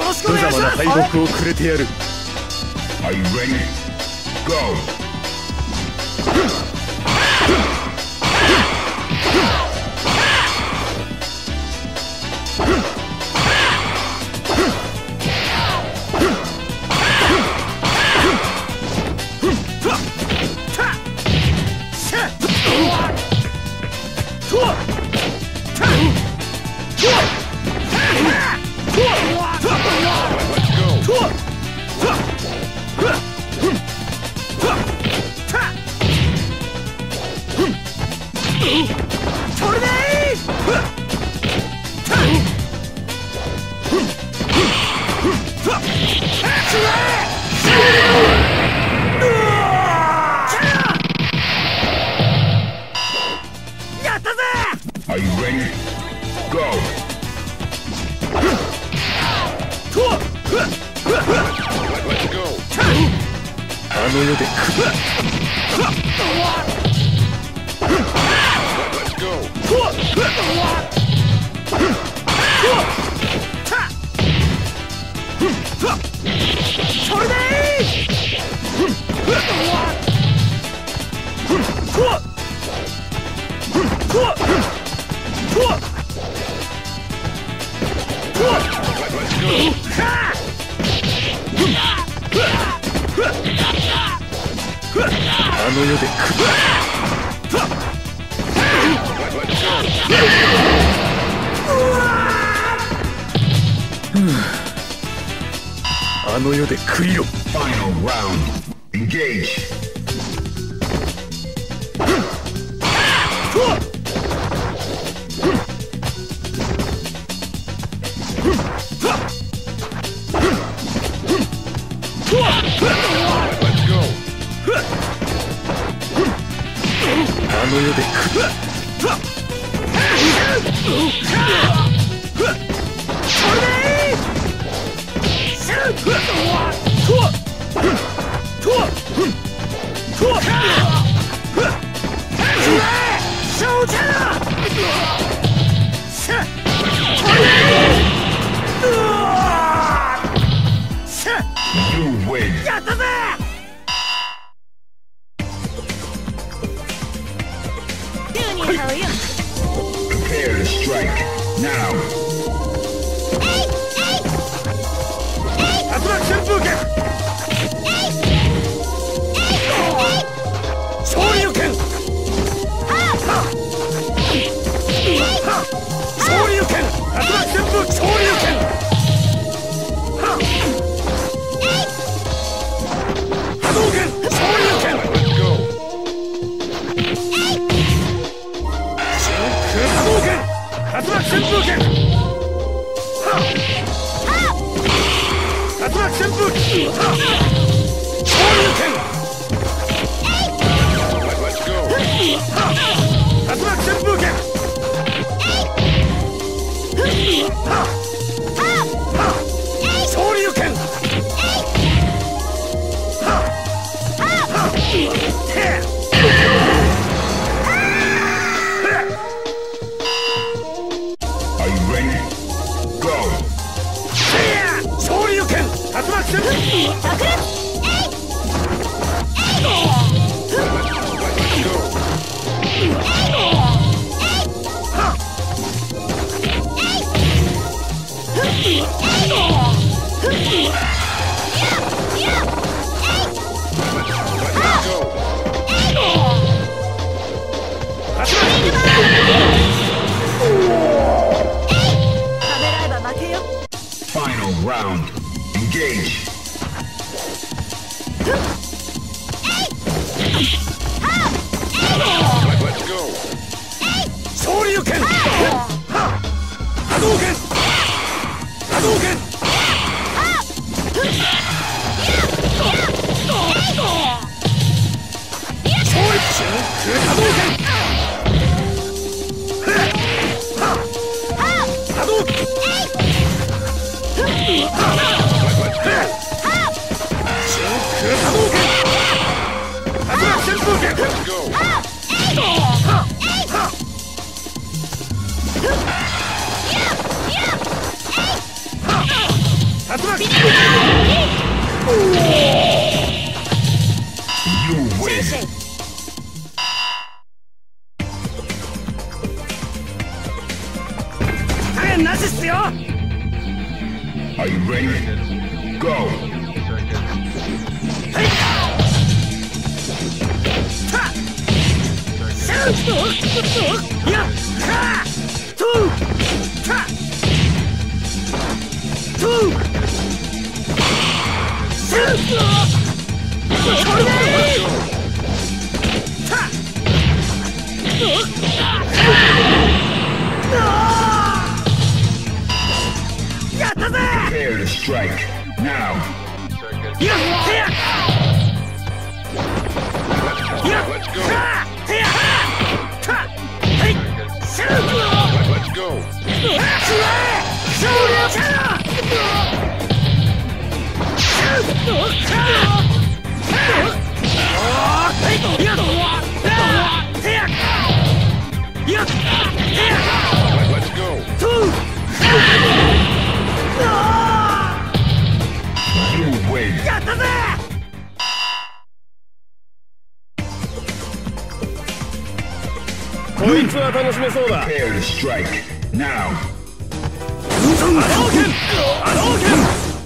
無様な敗北をくれてやる。 Are you ready? Go! Are you ready? Go! あの世であの世であの世で食いろ。 Final round. Engage. Let's go. あの世で You win. やったぜ。 Prepare to strike. Now. 竜巻旋風剣。昇竜拳。昇竜拳。竜巻旋風昇竜拳。波動拳。昇竜拳。波動拳。竜巻旋風拳。竜巻旋風拳。昇竜拳。竜巻旋風拳。昇竜拳。 Are you ready? Go. 昇竜拳。竜巻旋風。 間なしっすよ。 Are you ready? Go! はいはっシャウトやっはっトゥーはっトゥーシャウトそれではっやったぜ Prepare to strike. Now! やっはっ Let's go. Let's go. Let's go. You win! やったぜこいつは楽しめそうだ Prepare to strike. Now! 波動拳波動拳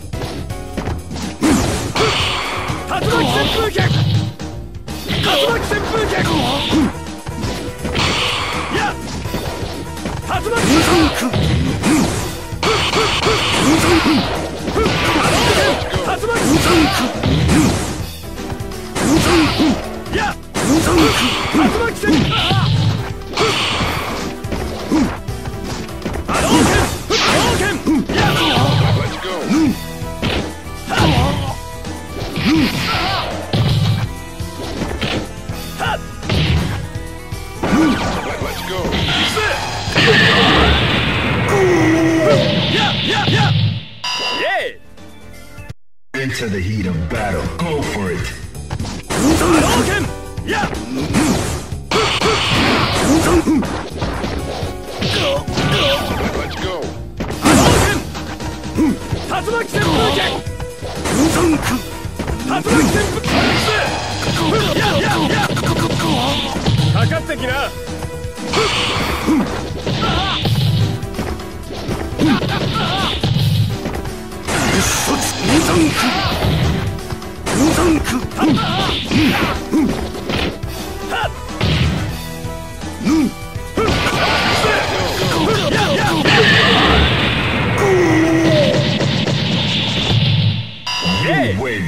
竜巻旋風脚竜巻旋風脚や竜巻旋風脚竜巻旋風や竜巻旋風 Let's go. Let's go. Into the heat of battle. Go for it! 波動拳や Let's go. 波動拳竜巻旋風脚竜巻旋風やかかってきな You win!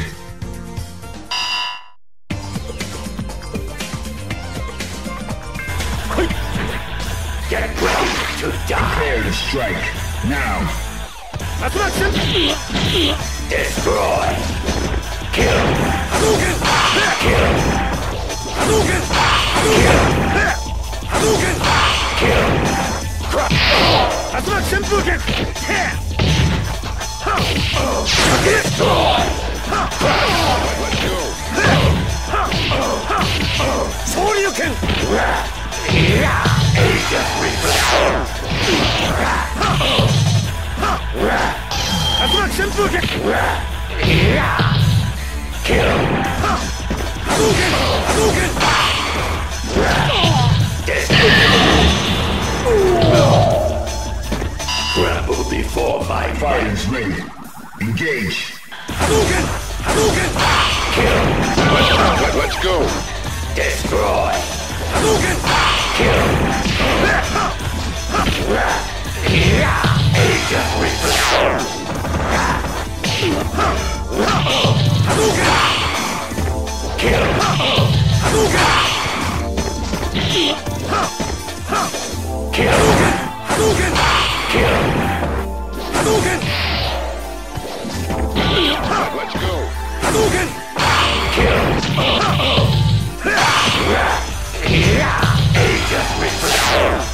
Get ready to die Prepare to strike. Now! 竜巻旋風 Destroy Kill 波動拳 Kill 波動拳波動拳 Kill 竜巻旋風脚 Destroy Let's go. 昇竜拳 Agent Reflex 竜巻旋風脚 Kill 波動拳波動拳 Tremble before my Fighters ready. Engage! 波動拳波動拳 Let's go. Destroy 波動拳 Kill Agent Reflex 波動拳 Kill 波動拳 Kill 波動拳 Kill 波動拳 Let's go. 波動拳 Kill Agent Reflex